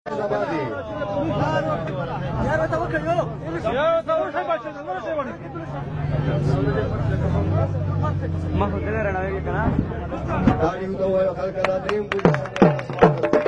ما خو دې رڼاوي کنه دا یو ډول خلک دا دریم